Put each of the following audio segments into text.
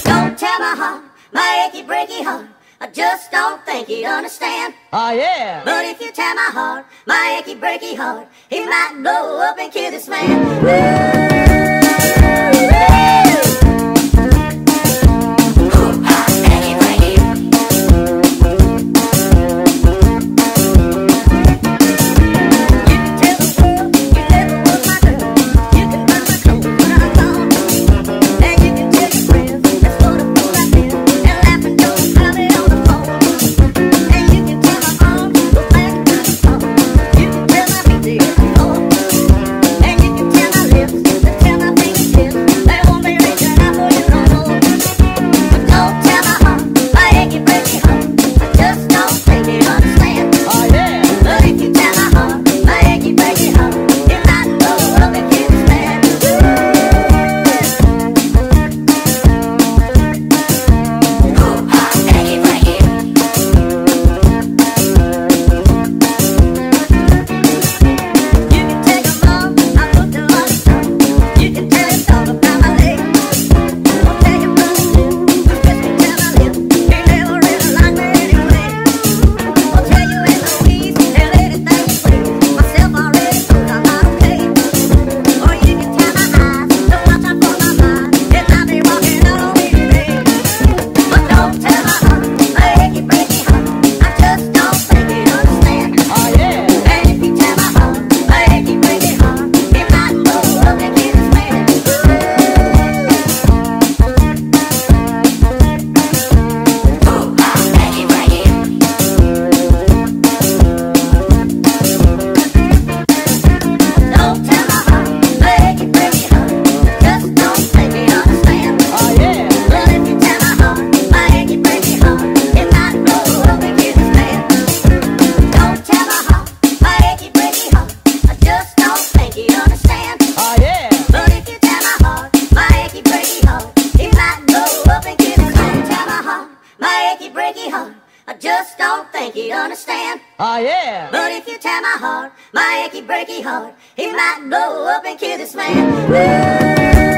Don't tell my heart, my achy breaky heart, I just don't think he'd understand. Oh yeah. But if you tell my heart, my achy breaky heart, he might blow up and kill this man. Oh yeah. But if you tear my heart, my achy breaky heart, he might blow up and kill this man.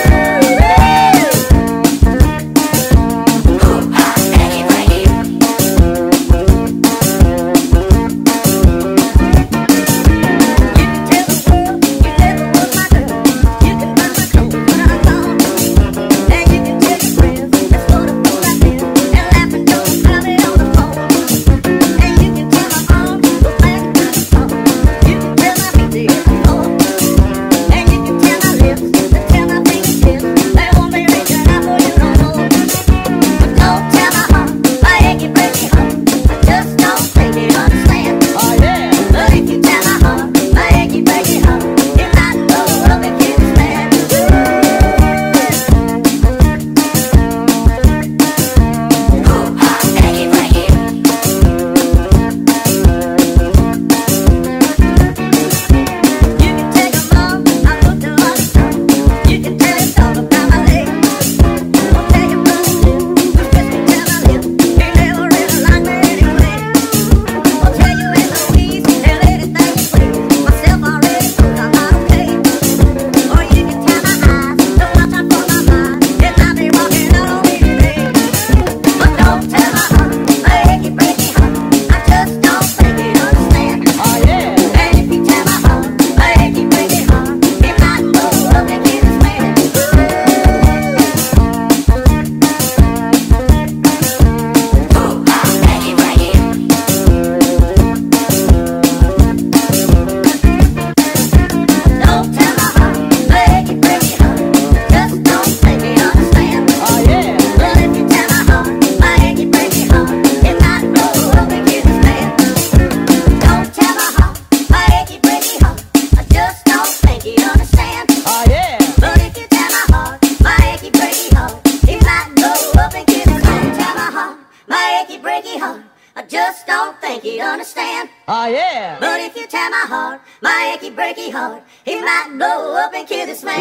Understand? Oh yeah. But if you tear my heart, my achy breaky heart, he might blow up and kill this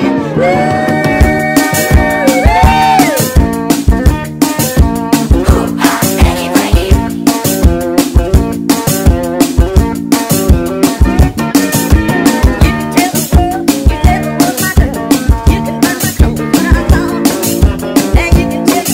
man. You can tell the world you never was my girl. You can burn my clothes when I'm gone, and you can tell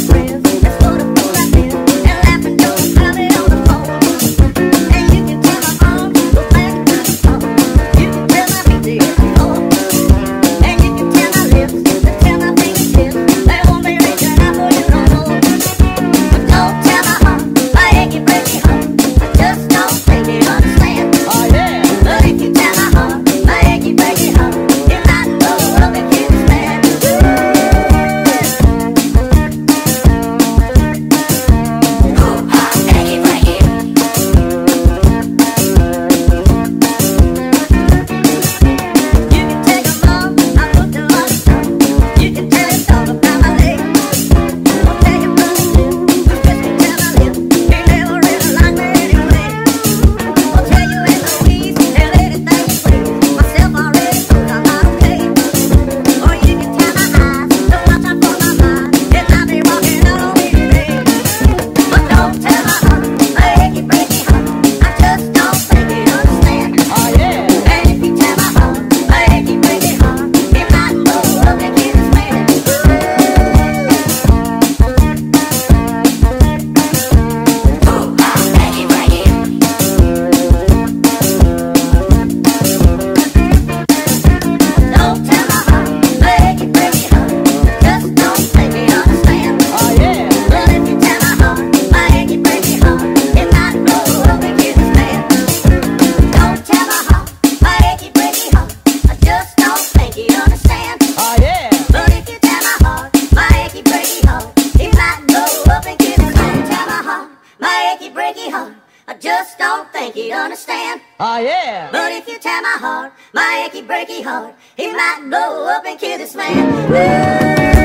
think he'd understand. Oh yeah. But if you tear my heart, my achy breaky heart, he might blow up and kill this man.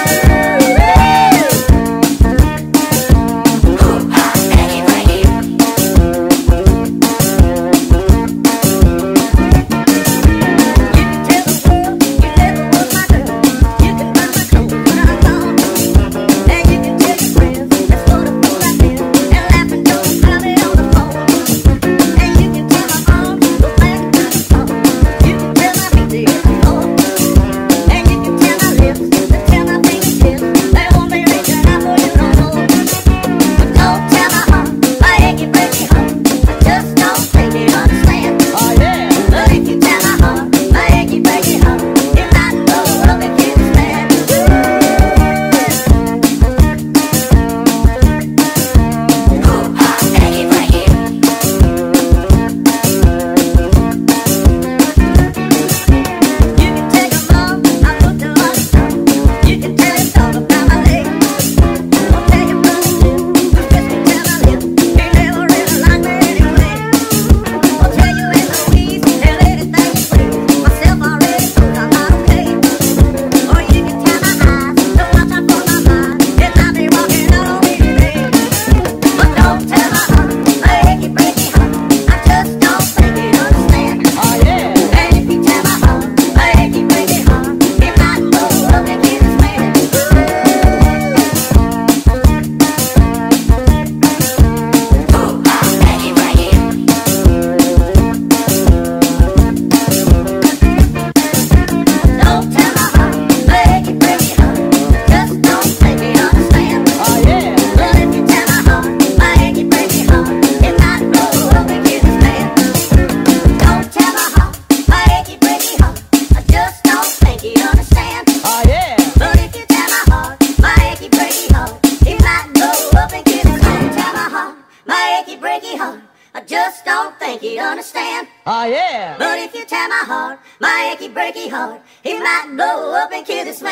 Just don't think he'd understand. Oh yeah. But if you tear my heart, my achy breaky heart, he might blow up and kill this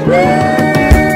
man.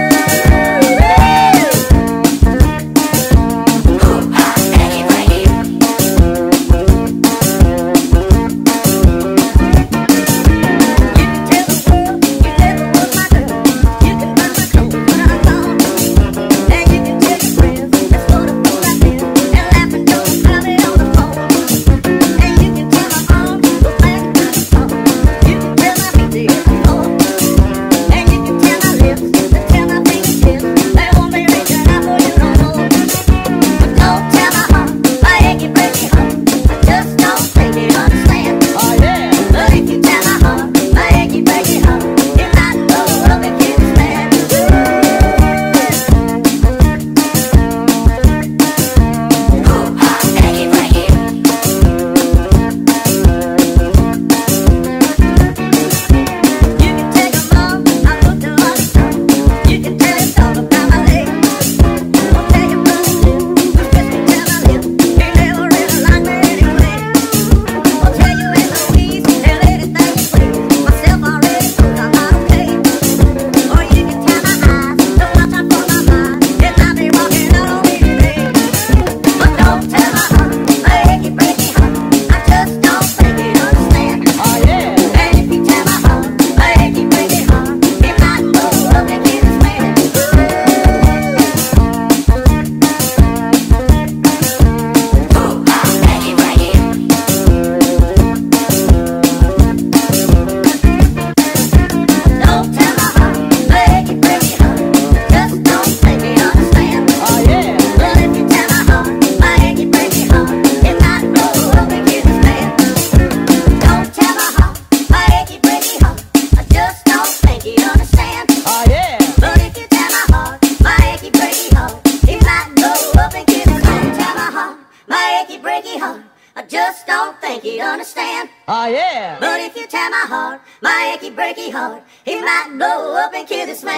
I just don't think he'd understand. Oh yeah. But if you tear my heart, my achy breaky heart, he might blow up and kill this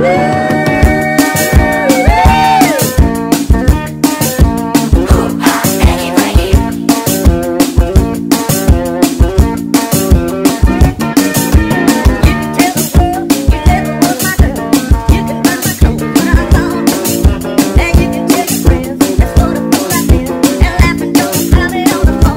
man. On the phone.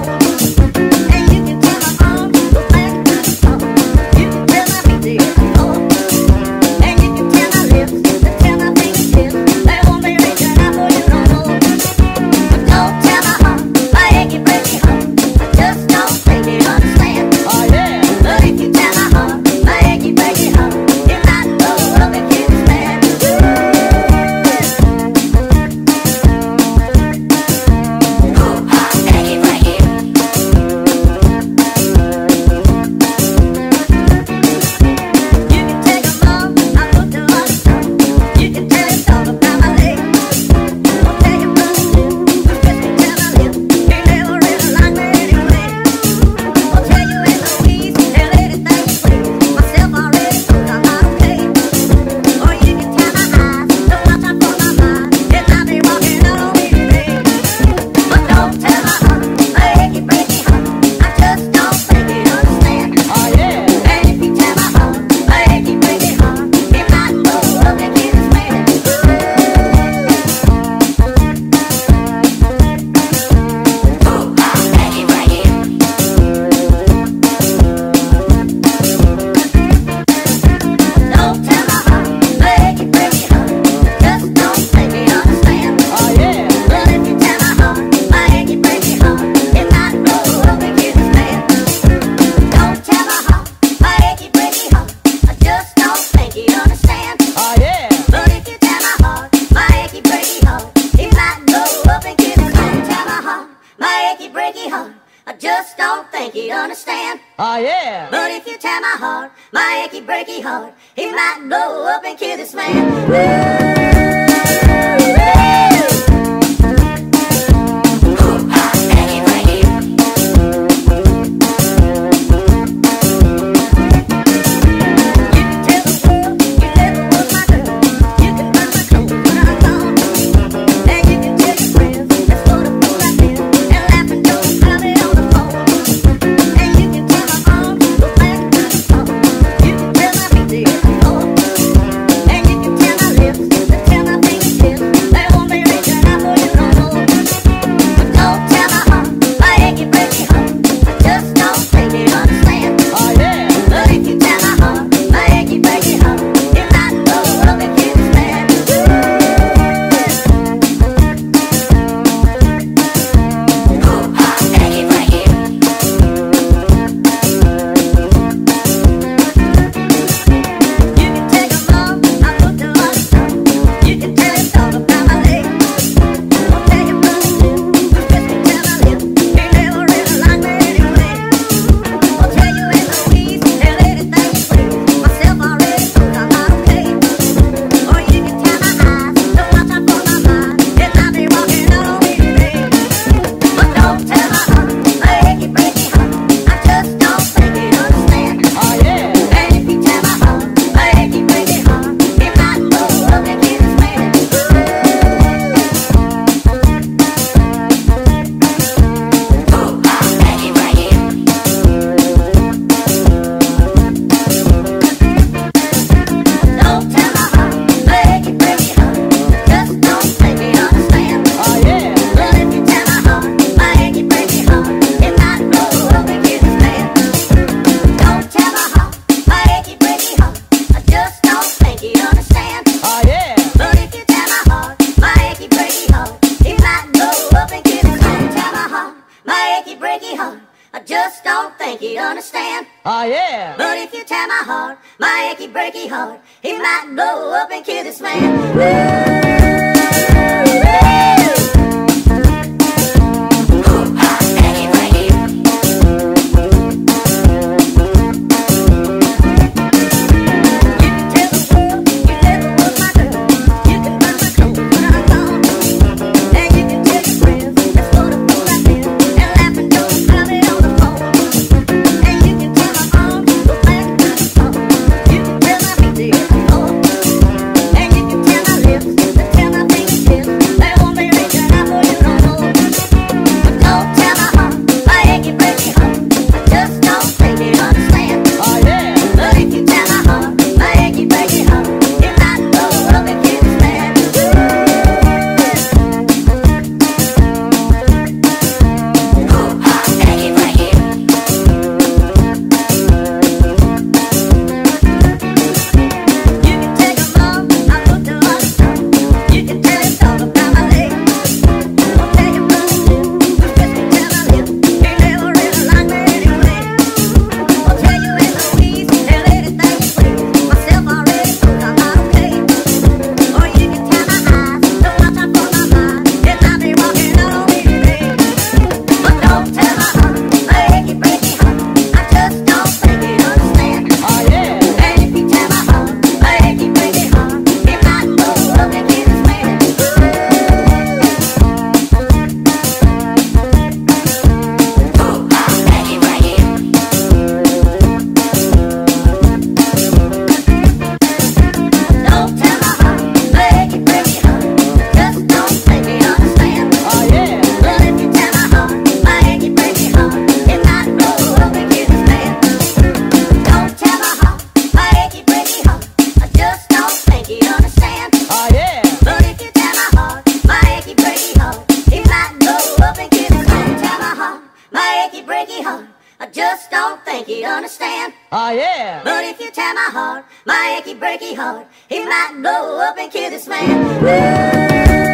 Oh yeah. But if you tear my heart, my achy breaky heart, he might blow up and kill this man. I just don't think he'd understand. Oh yeah. But if you tear my heart, my achy breaky heart, he might blow up and kill this man. I just don't think he'd understand. Oh yeah. But if you tear my heart, my achy breaky heart, he might blow up and kill this man.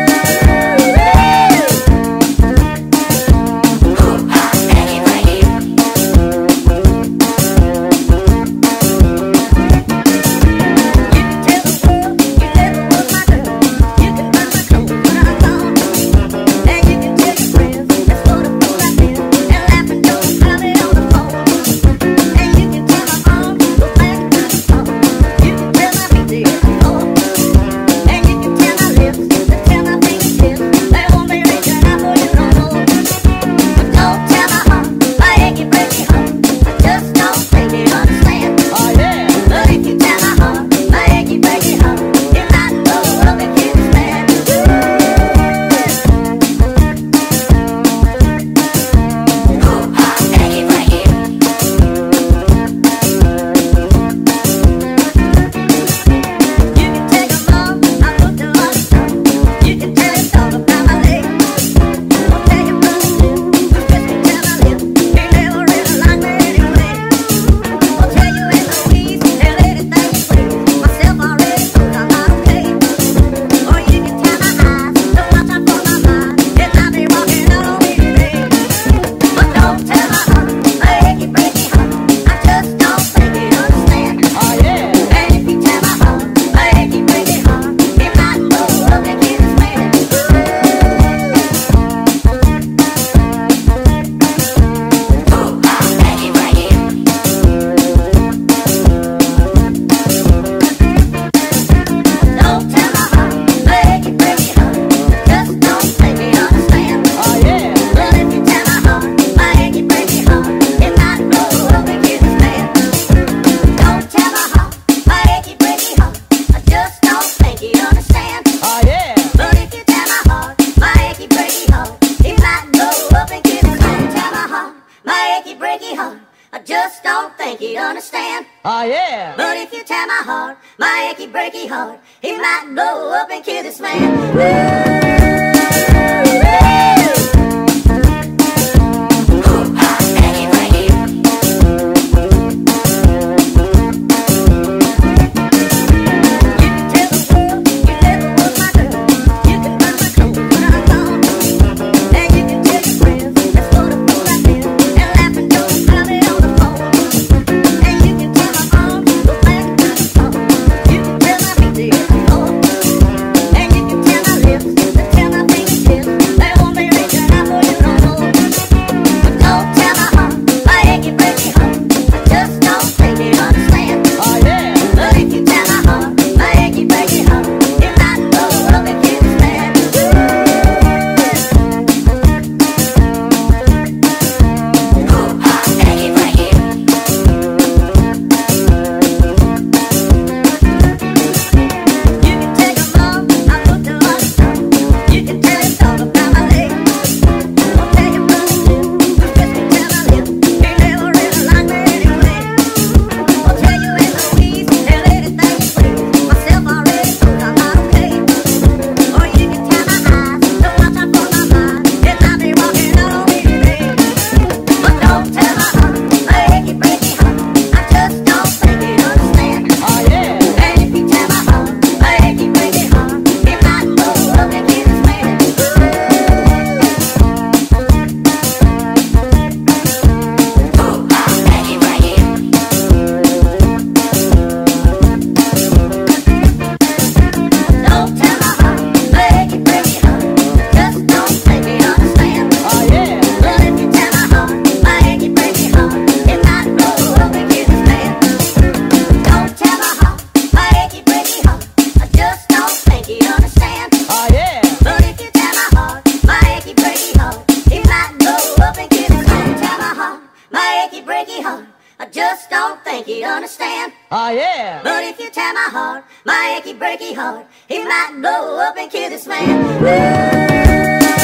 my achy breaky heart. He might blow up and kill this man. Just don't think he'd understand. Oh yeah. But if you tear my heart, my achy breaky heart, he might blow up and kill this man.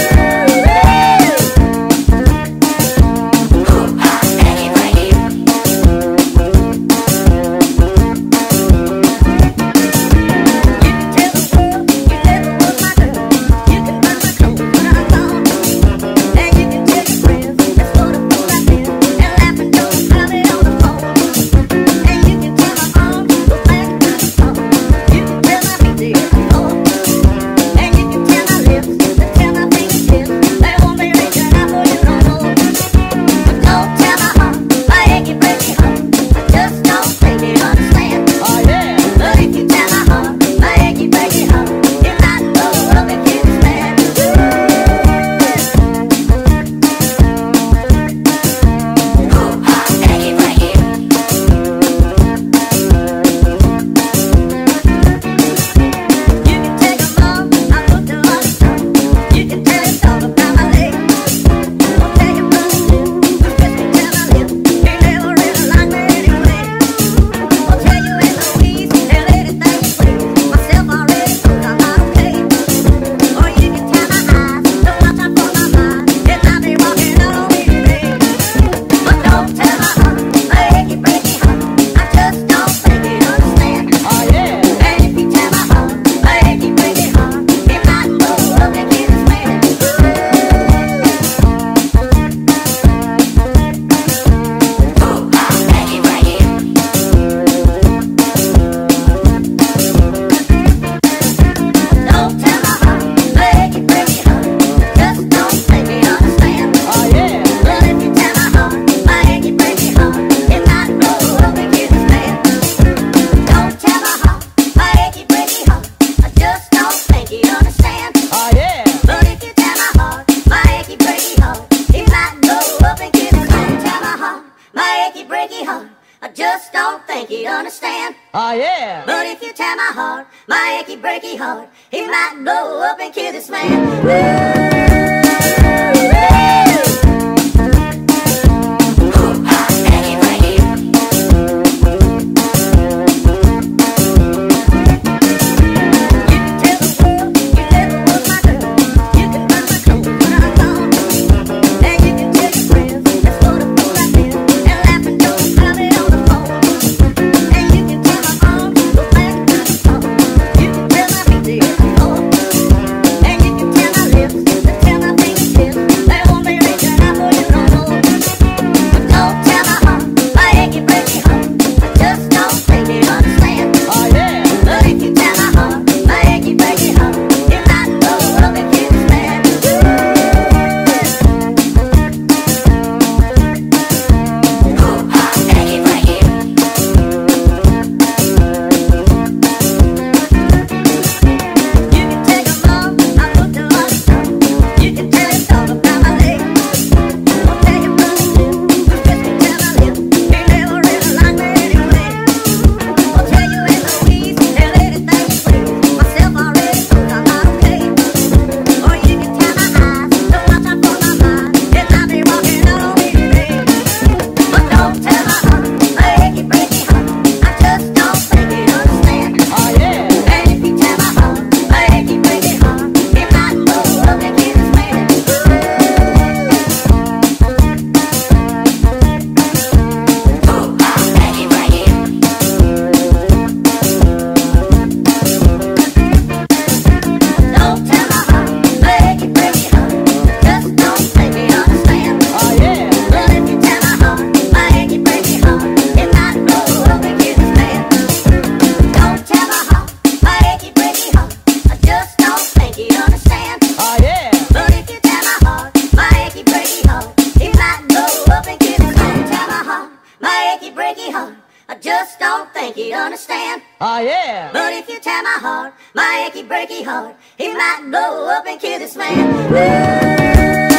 I just don't think he'd understand. Oh yeah. But if you tear my heart, my achy breaky heart, he might blow up and kill this man. my achy breaky heart. He might blow up and kill this man.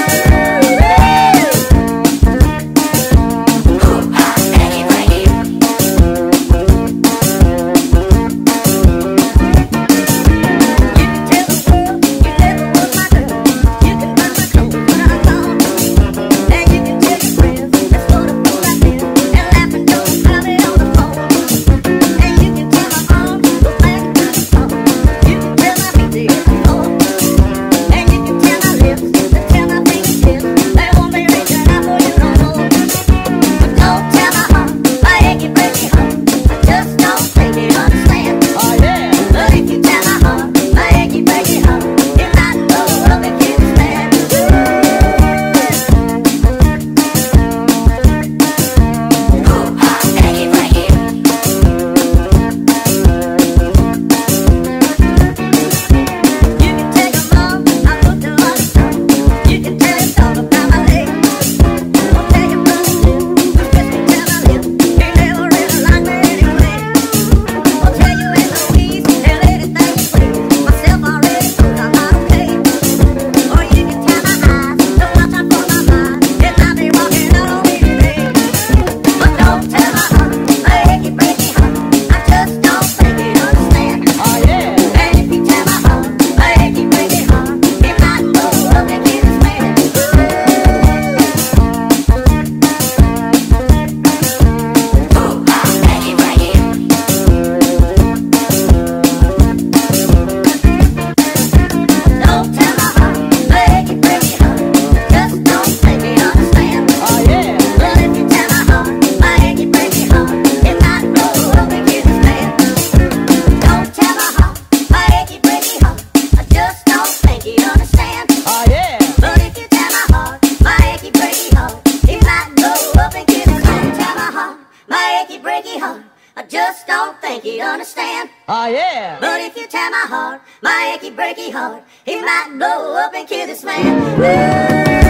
I just don't think he'd understand. Oh yeah. But if you tear my heart, my achy breaky heart, he might blow up and kill this man.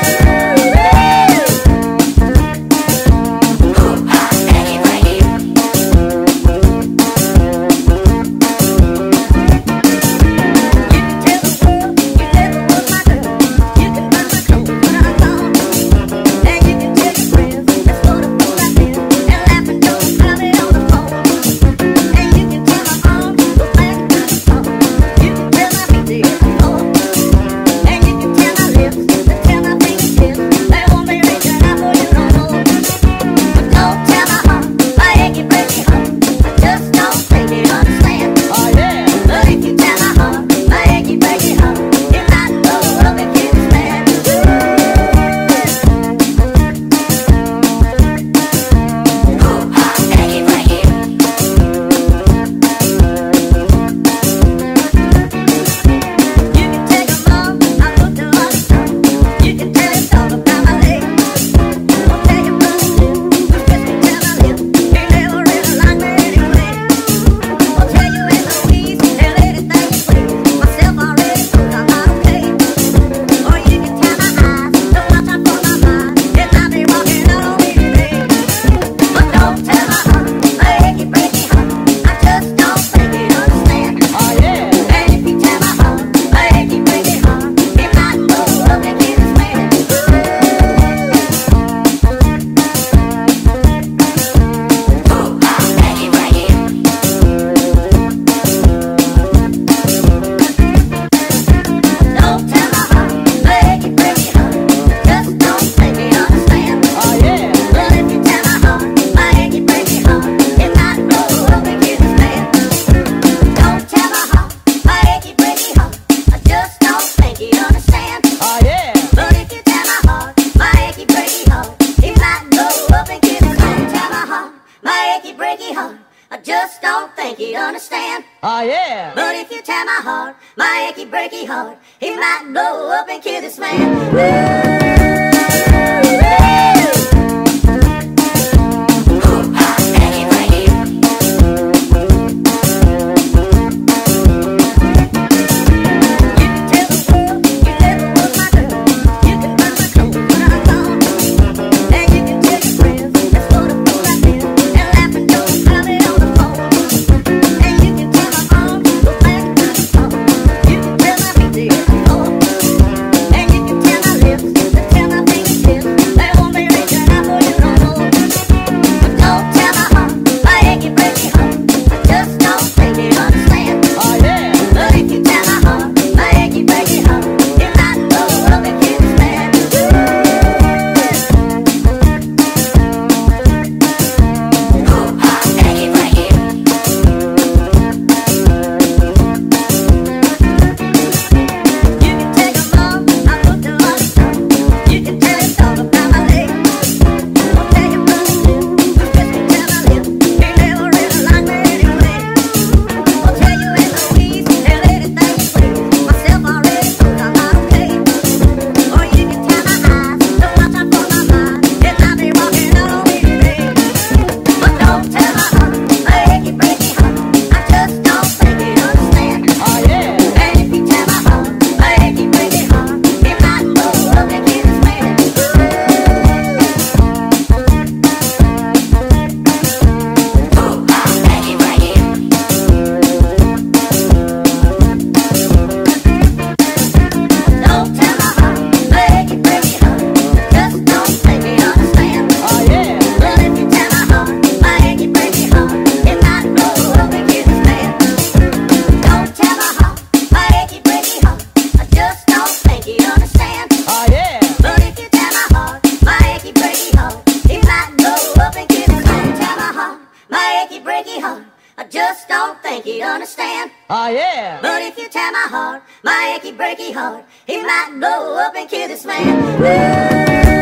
I just don't think he'd understand. Oh yeah. But if you tear my heart, my achy breaky heart, he might blow up and kill this man. breaky heart. He might blow up and kill this man.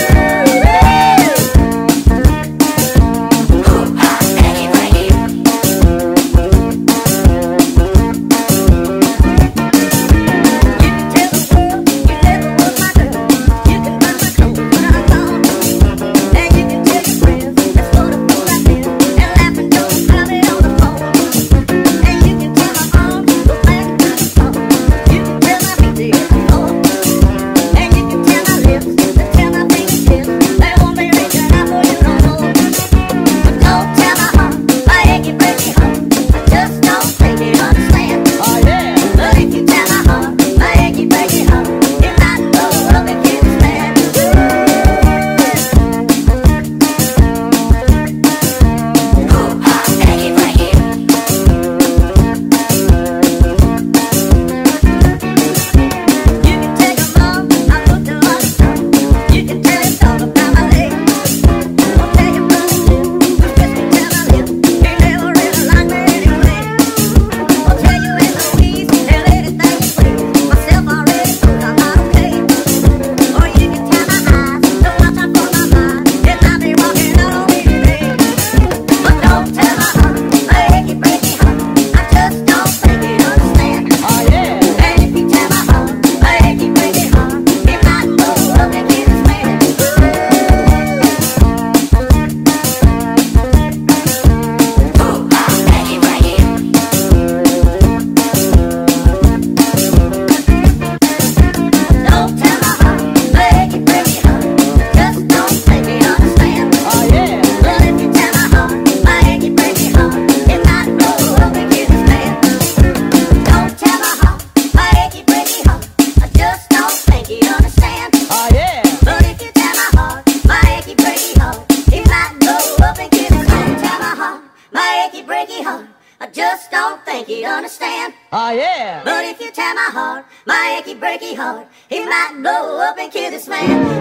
Just don't think he'd understand. Oh yeah. But if you tear my heart, my achy breaky heart, he might blow up and kill this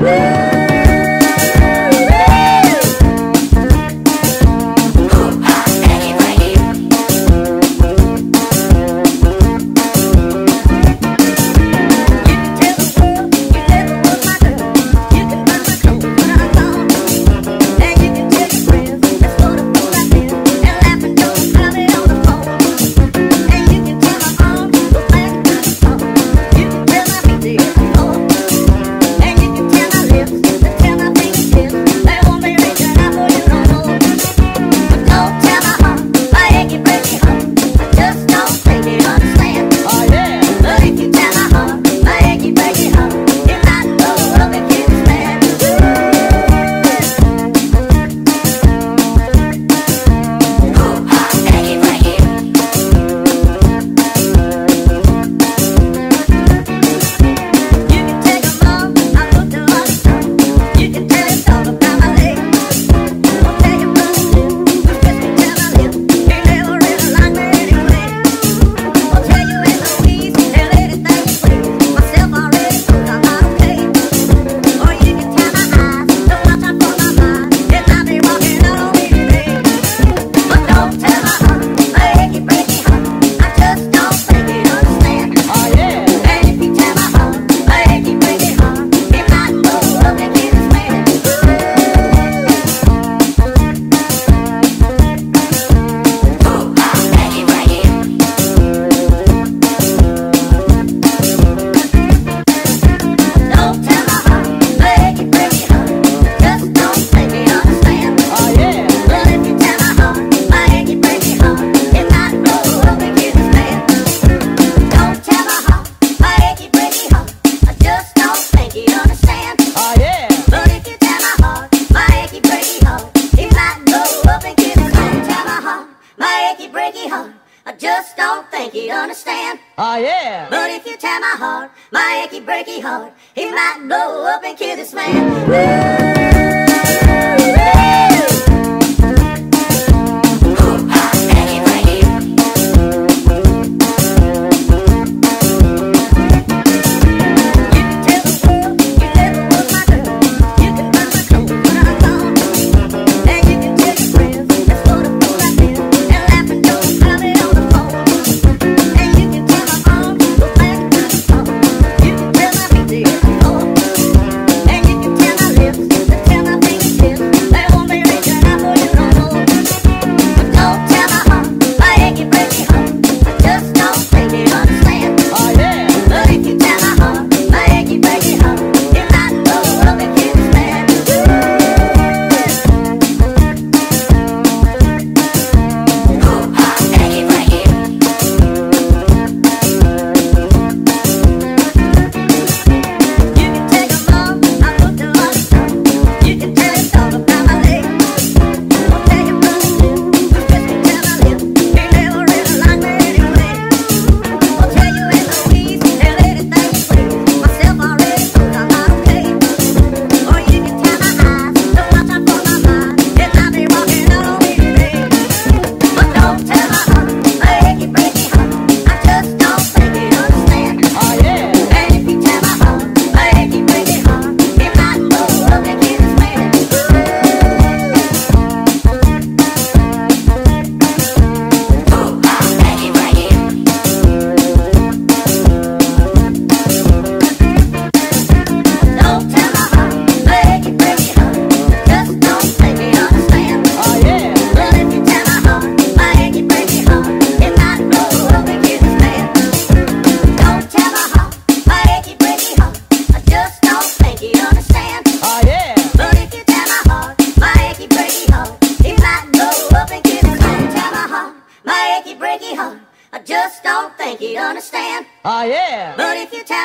man. I just don't think he'd understand. Oh yeah. But if you tear my heart, my achy breaky heart, he might blow up and kill this man.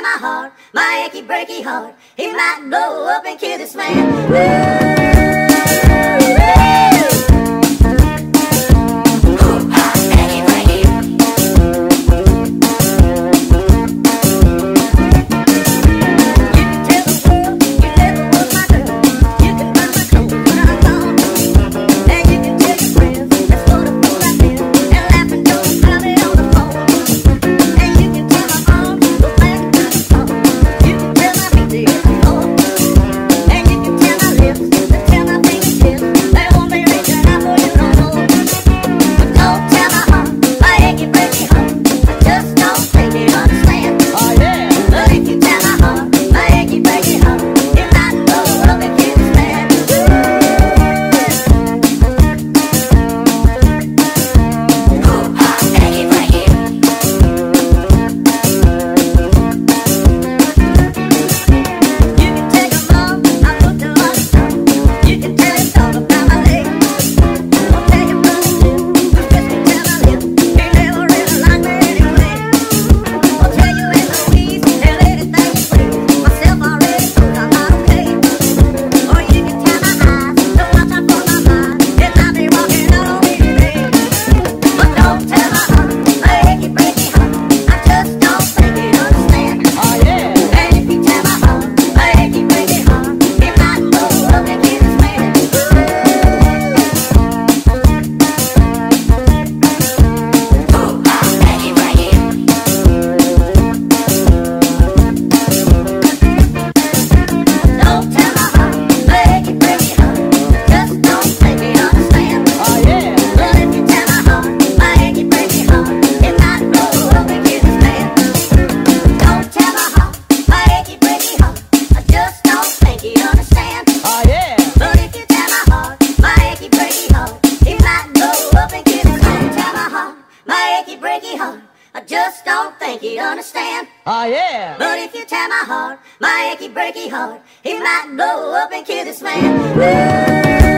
my heart, my achy breaky heart, he might blow up and kill this man. Just don't think he'd understand. Oh yeah. But if you tear my heart, my achy breaky heart, he might blow up and kill this man.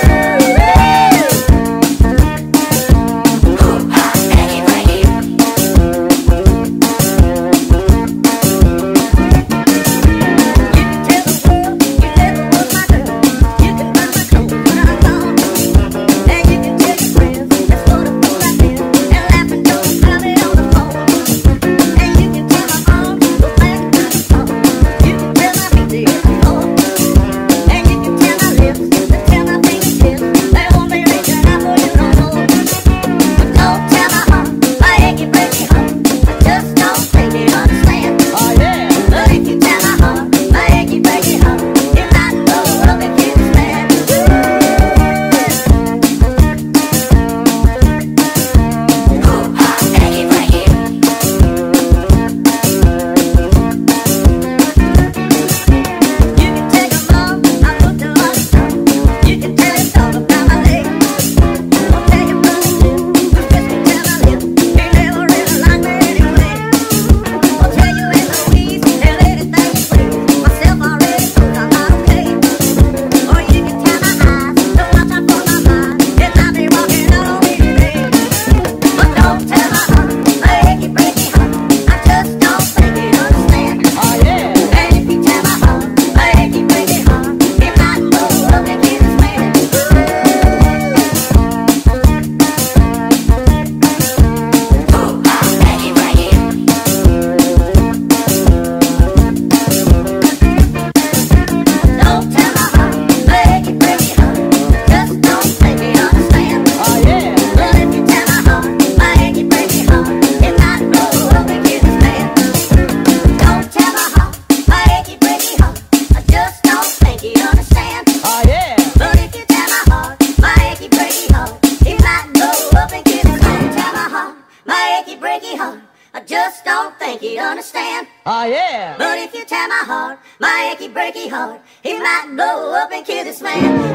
I just don't think he'd understand. Oh yeah. But if you tear my heart, my achy breaky heart, he might blow up and kill this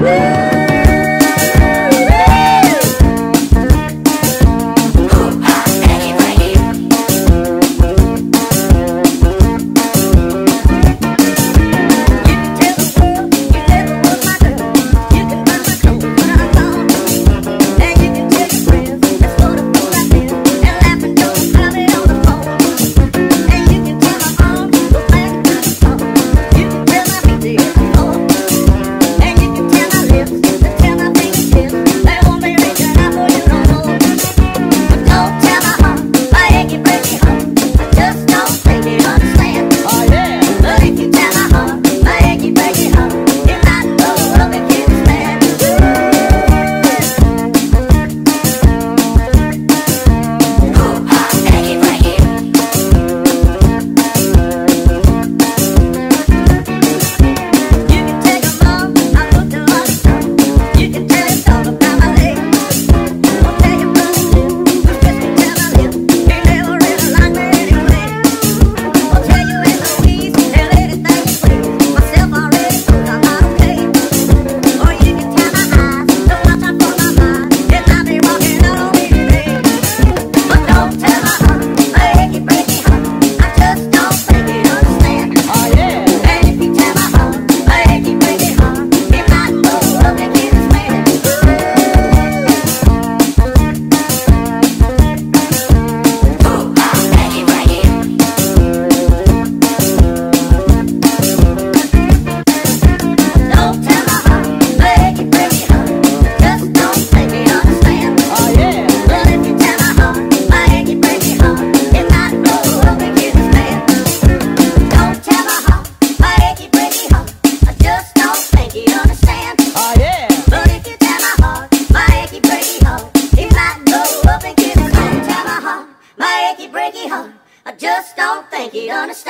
man.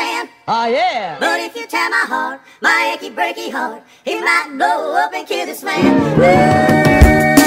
understand. Oh yeah. But if you tear my heart, my achy breaky heart, he might blow up and kill this man.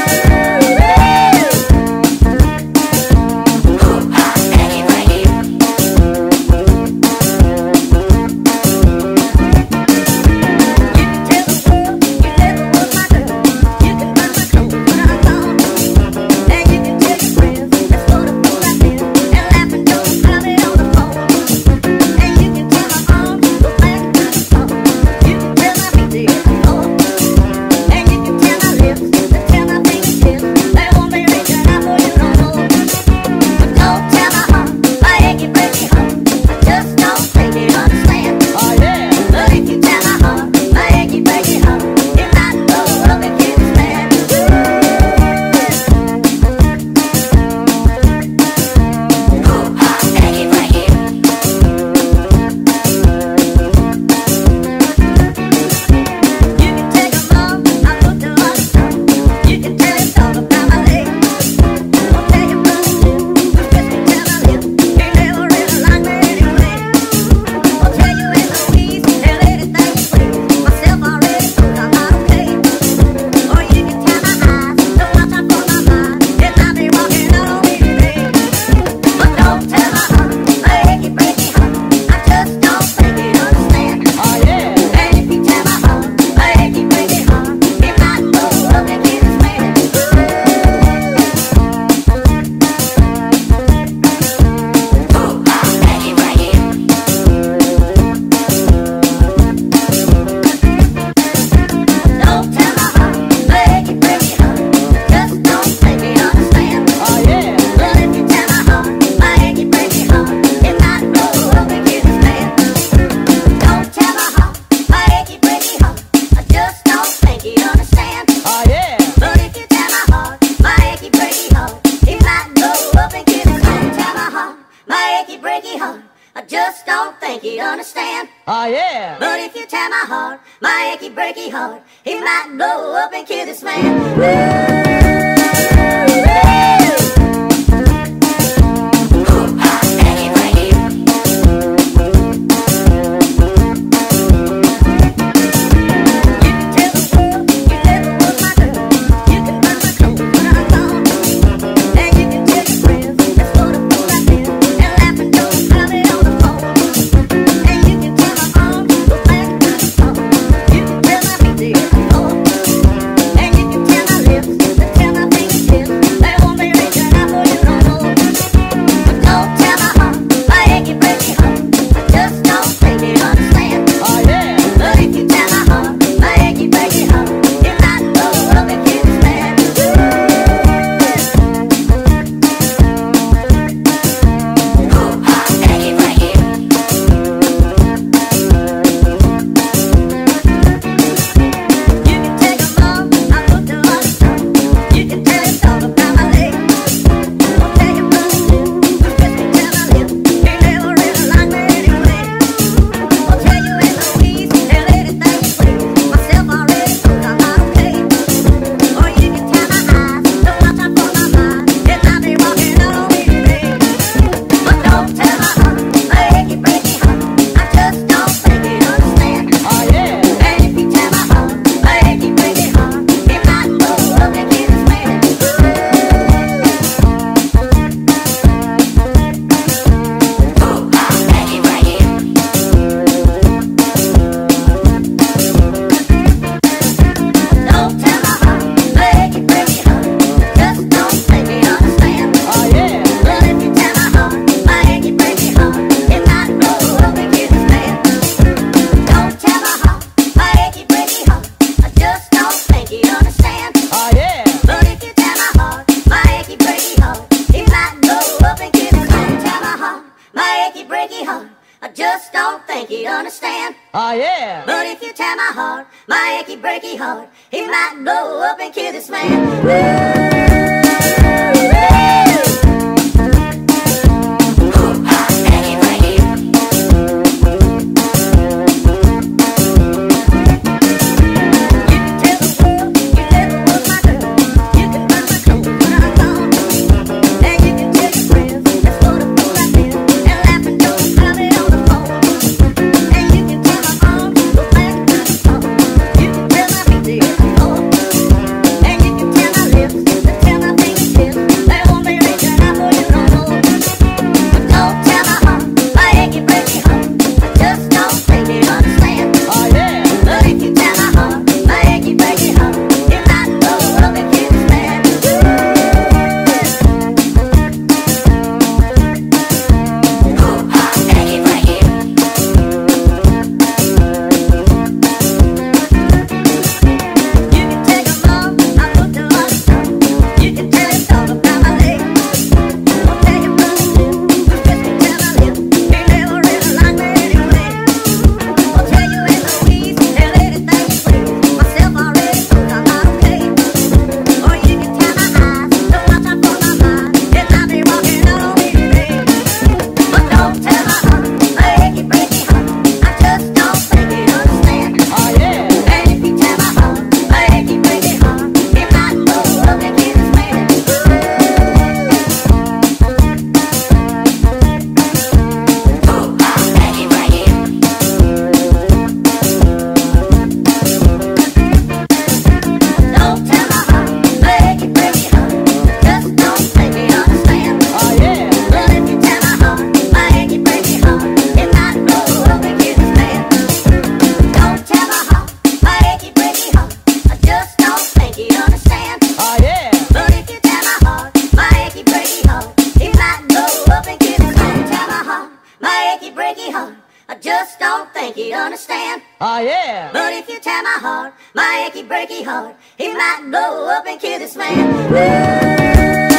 Just don't think he'd understand. Oh yeah. But if you tear my heart, my achy breaky heart, he might blow up and kill this man. I just don't think he'd understand. Oh yeah. But if you tear my heart, my achy breaky heart, he might blow up and kill this man. I just don't think he'd understand. Oh yeah. But if you tear my heart, my achy breaky heart, he might blow up and kill this man.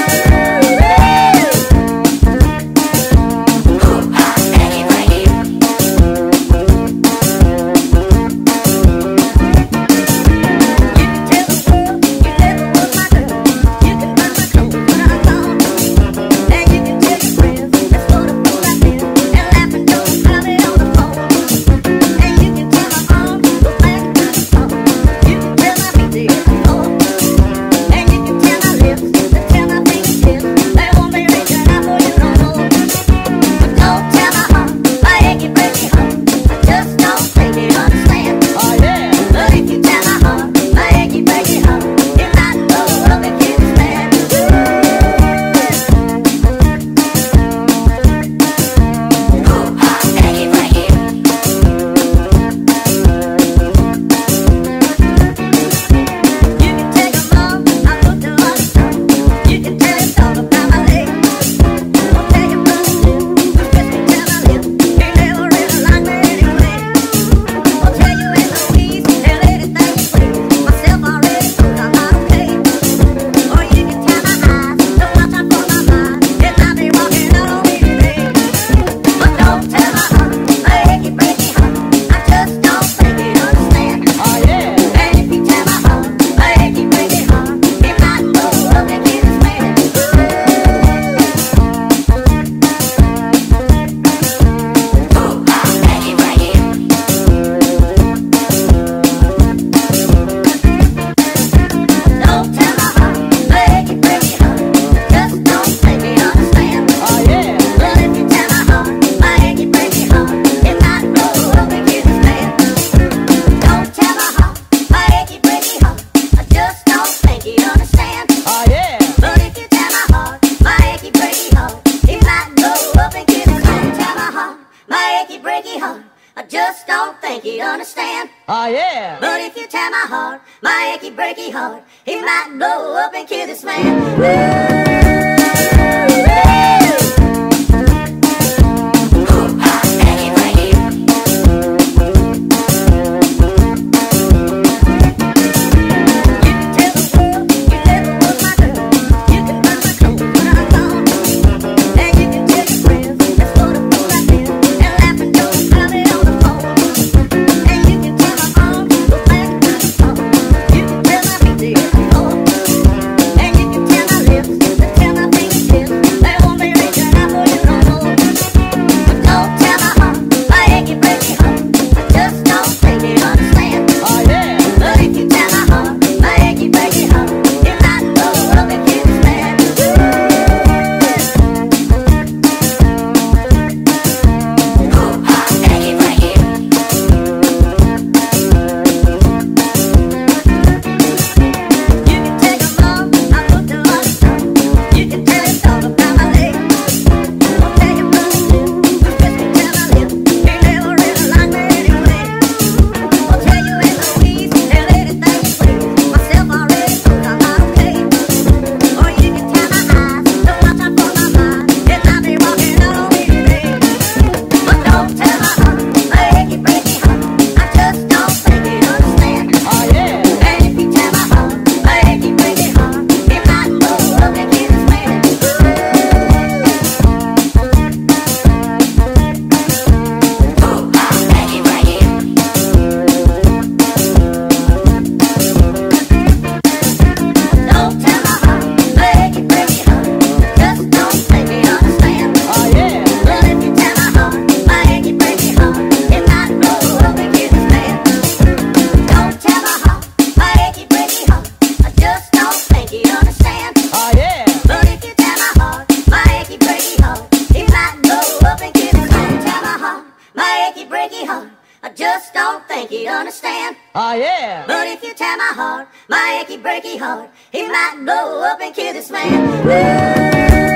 I just don't think he'd understand. Oh yeah. But if you tear my heart, my achy breaky heart, he might blow up and kill this man. I just don't think he'd understand. Oh yeah. But if you tear my heart, my achy breaky heart, he might blow up and kill this man.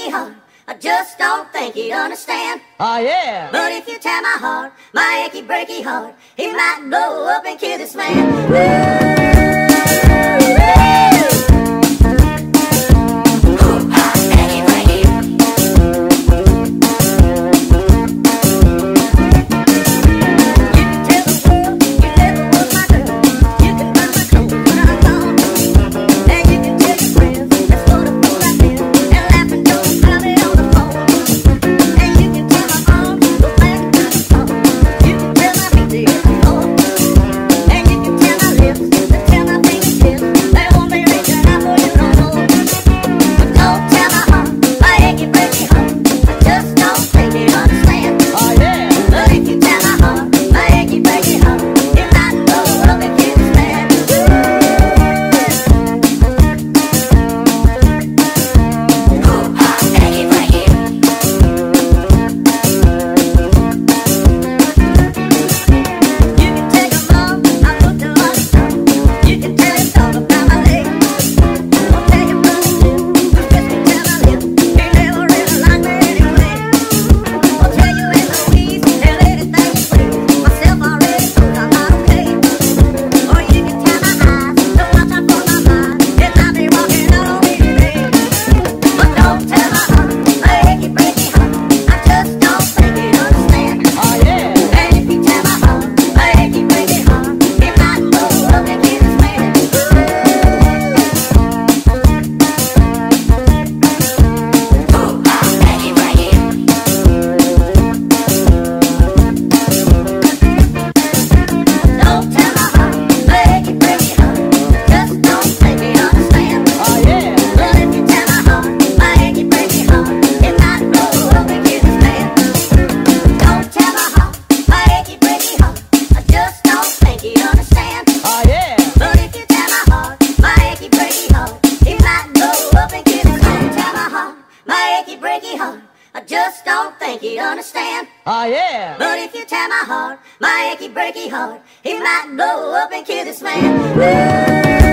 breaky heart, I just don't think he'd understand. Oh yeah. But if you tear my heart, my achy breaky heart, he might blow up and kill this man. Understand? Oh yeah. But if you tear my heart, my achy breaky heart, he might blow up and kill this man.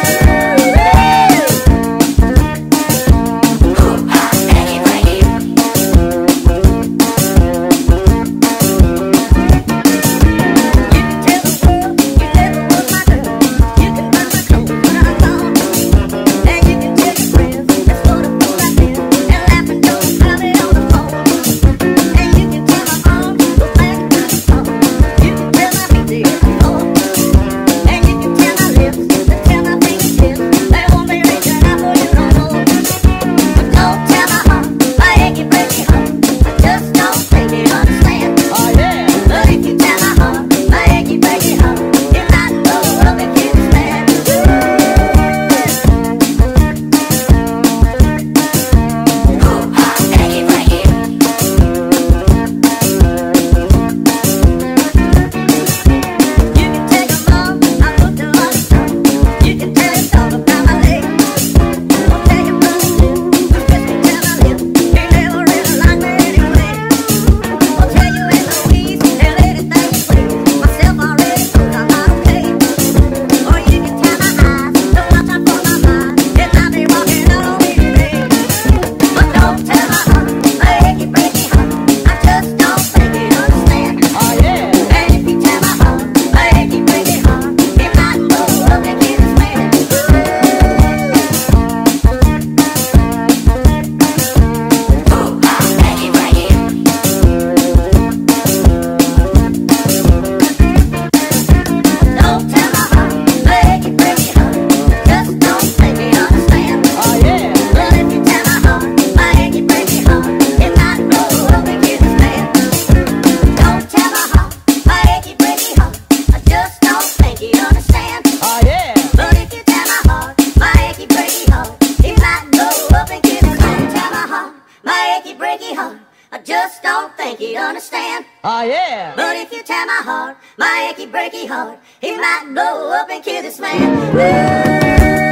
Understand? Oh yeah. But if you tear my heart, my achy breaky heart, he might blow up and kill this man.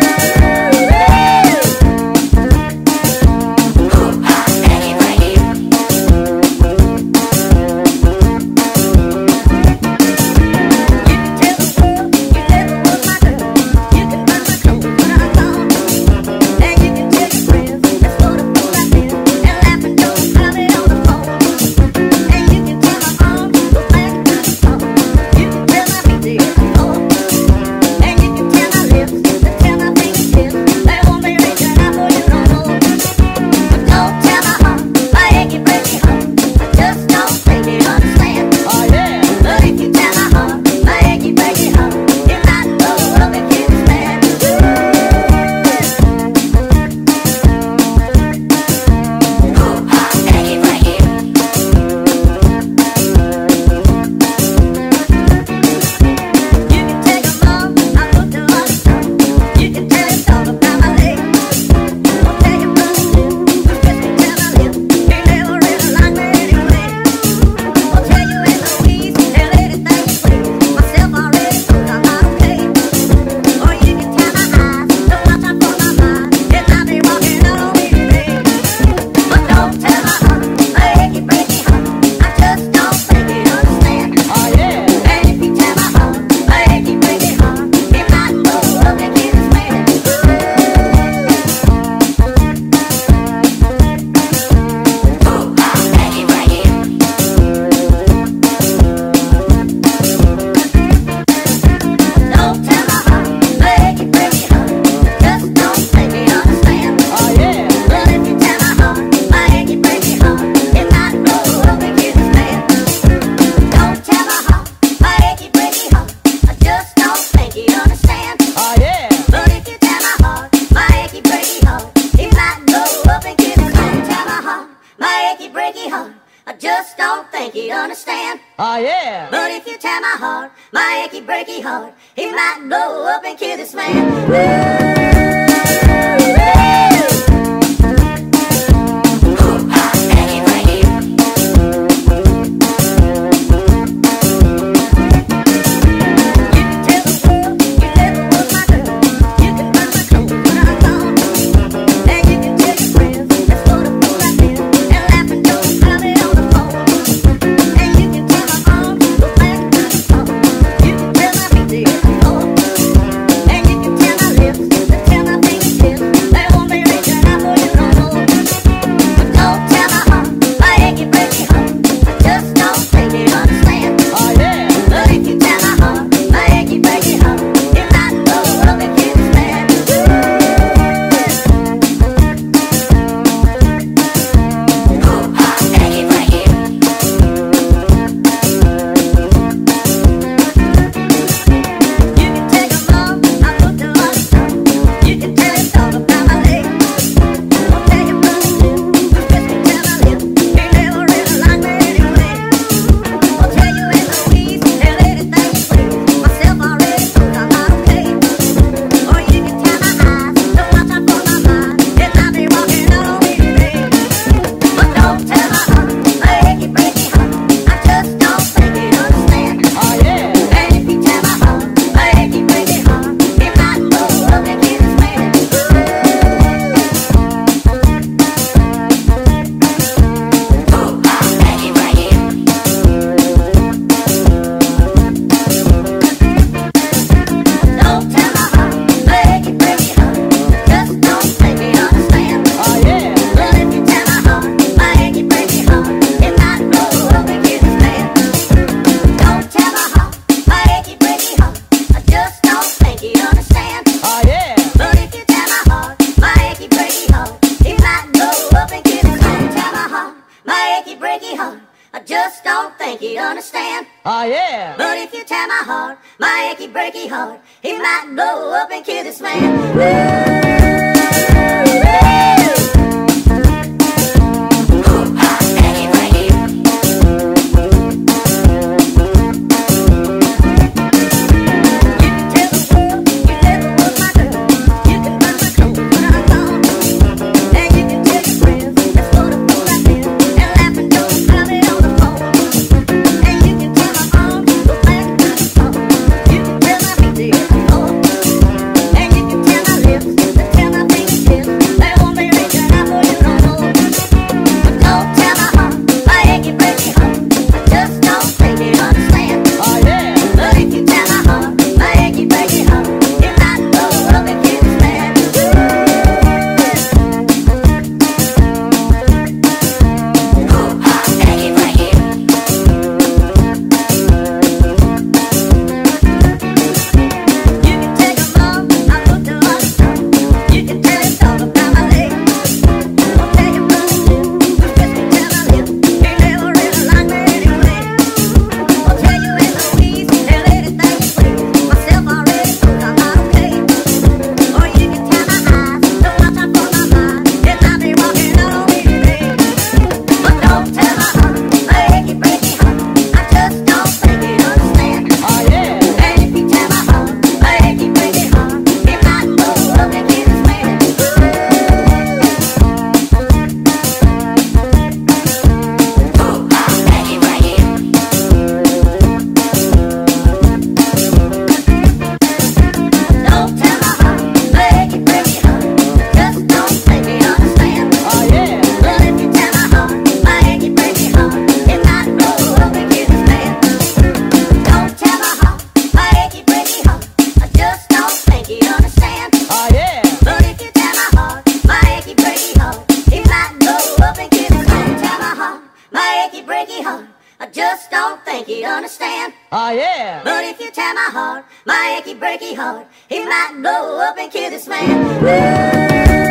just don't think he'd understand. Oh yeah. But if you tear my heart, my achy breaky heart, he might blow up and kill this man. I just don't think he'd understand. Oh yeah. But if you tear my heart, my achy breaky heart, he might blow up and kill this man. I just don't think he'd understand. Oh yeah. But if you tear my heart, my achy breaky heart, he might blow up and kill this man.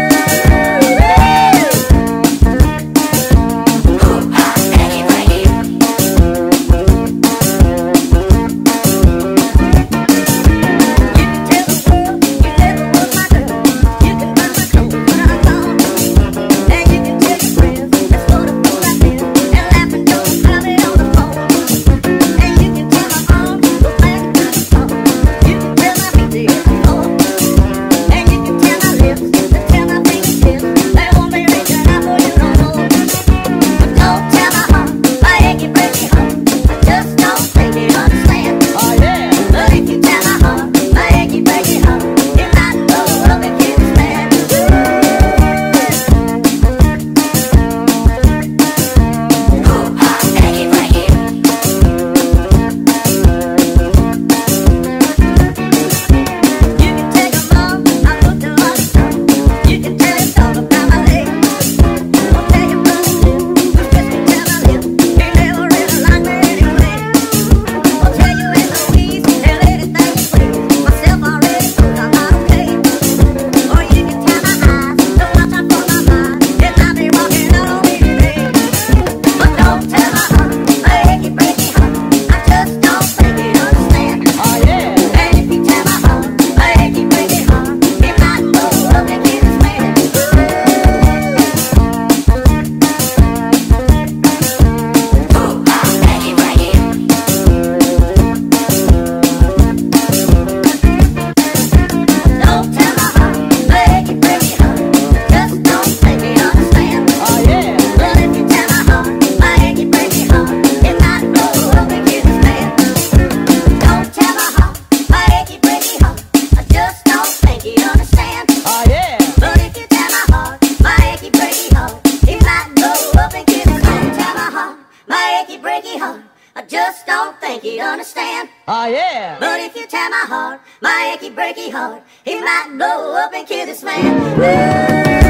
think he'd understand. Oh yeah. But if you tear my heart, my achy breaky heart, he might blow up and kill this man.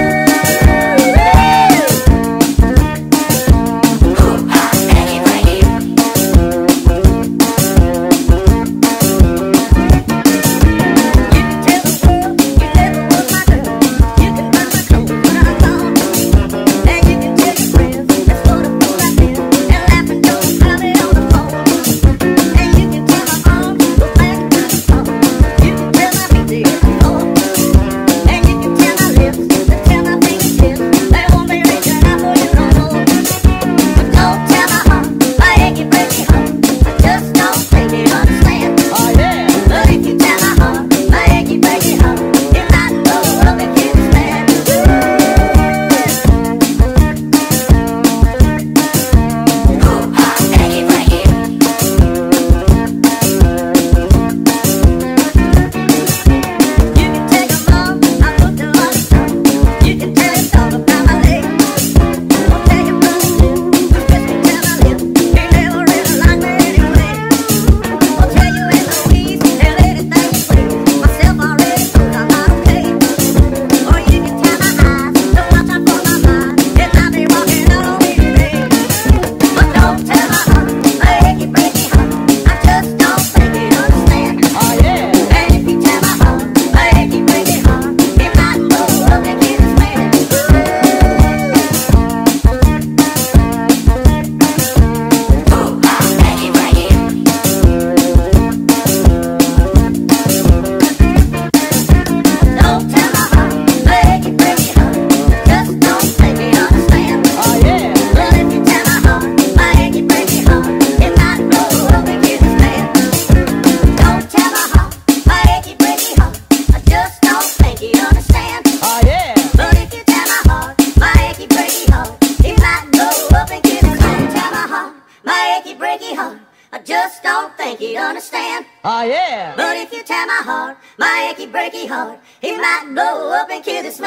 Just don't think he'd understand. Oh yeah. But if you tear my heart, my achy breaky heart, he might blow up and kill this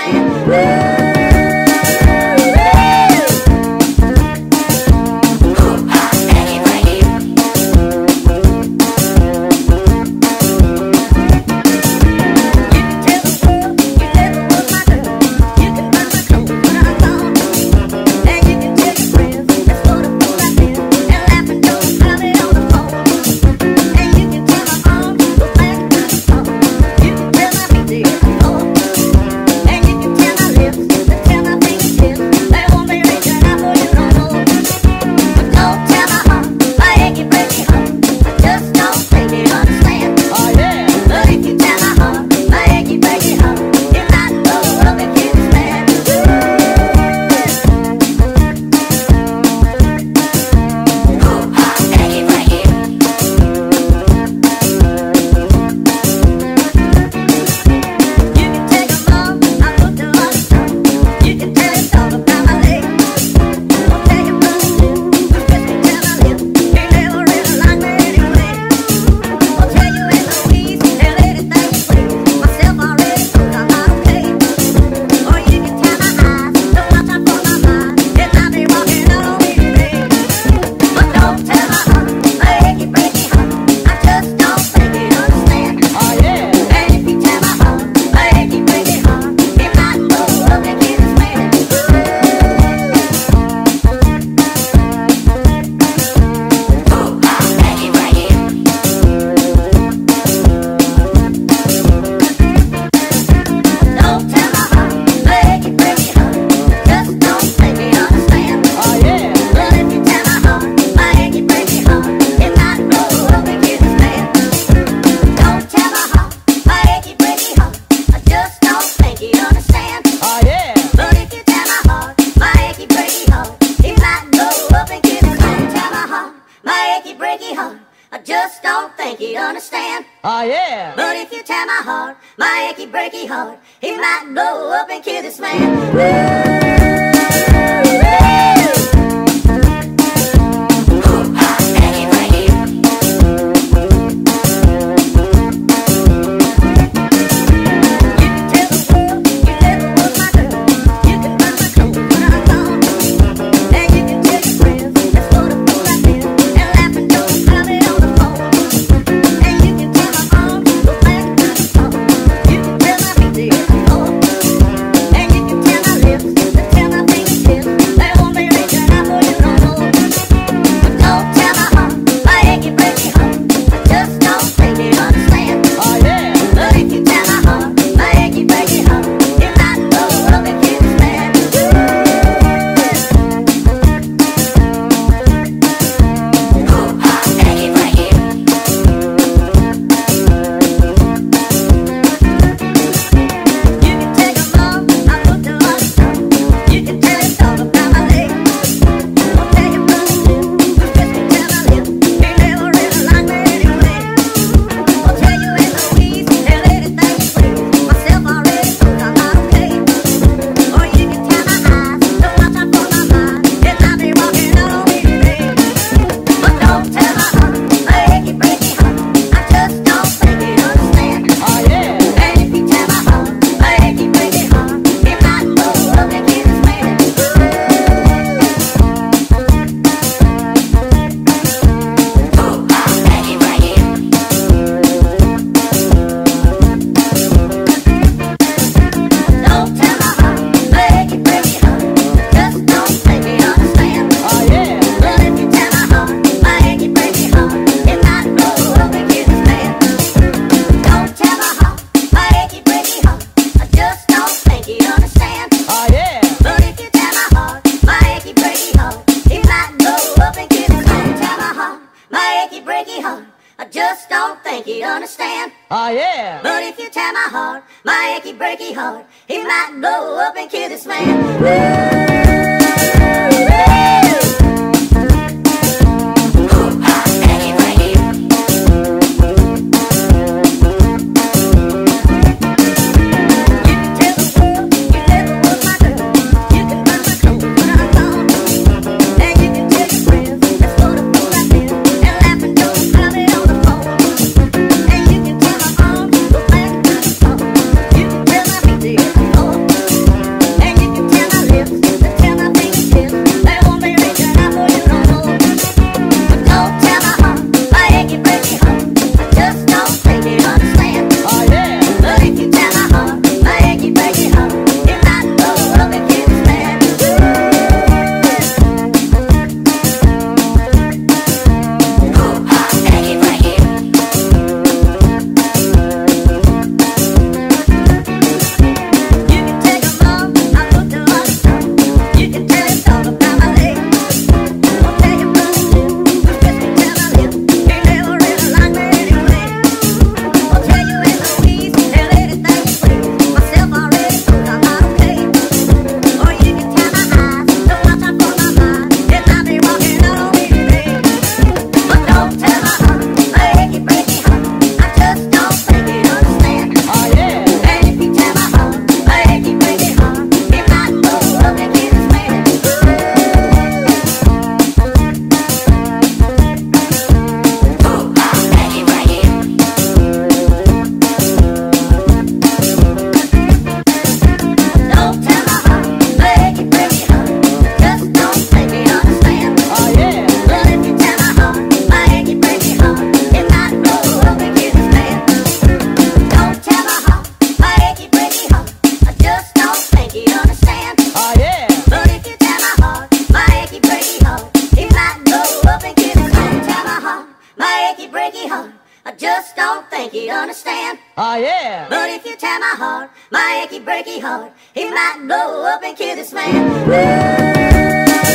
man. I just don't think he'd understand. Oh yeah. But if you tear my heart, my achy breaky heart, he might blow up and kill this man. On the Oh yeah. But if you tear my heart, my achy breaky heart, he might blow up and kill this man. I just don't think he'd understand. Oh yeah. But if you tear my heart, my achy breaky heart, he might blow up and kill this man.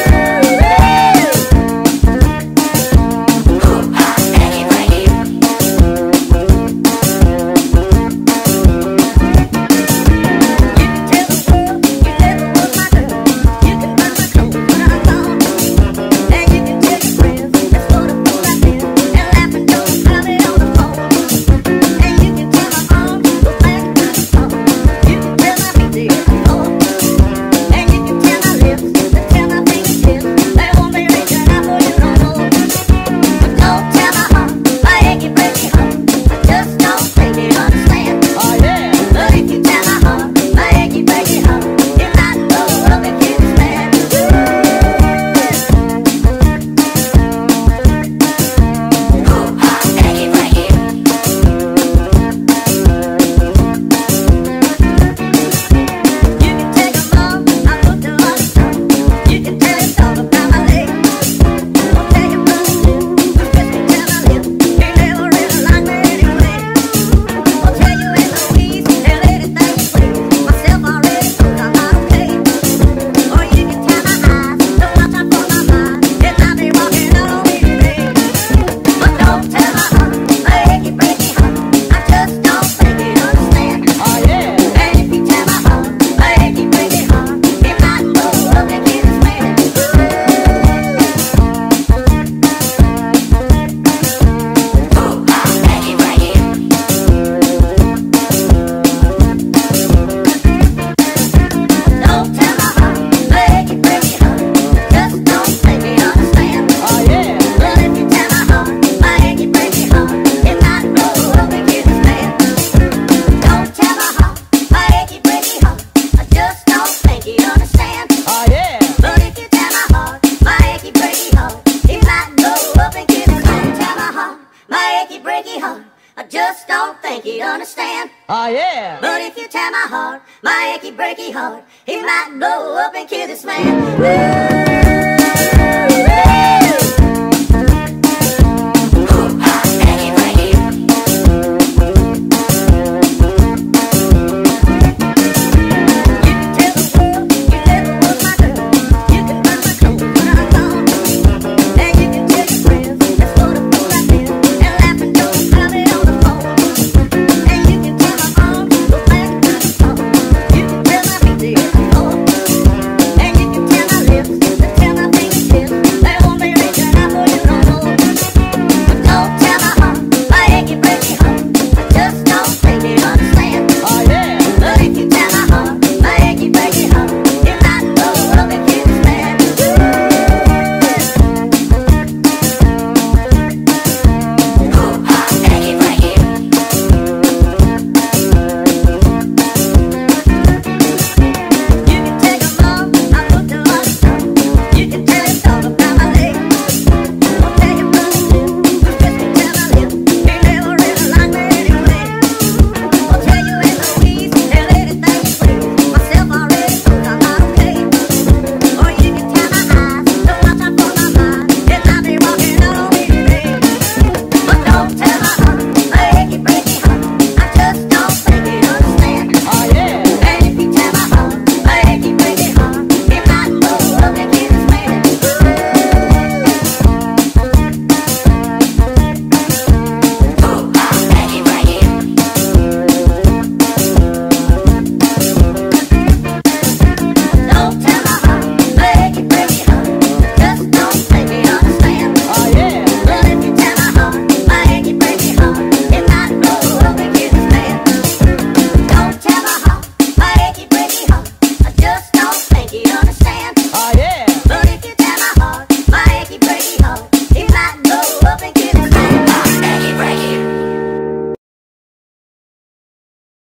I just don't think he'd understand. Oh yeah. But if you tear my heart, my achy breaky heart, he might blow up and kill this man.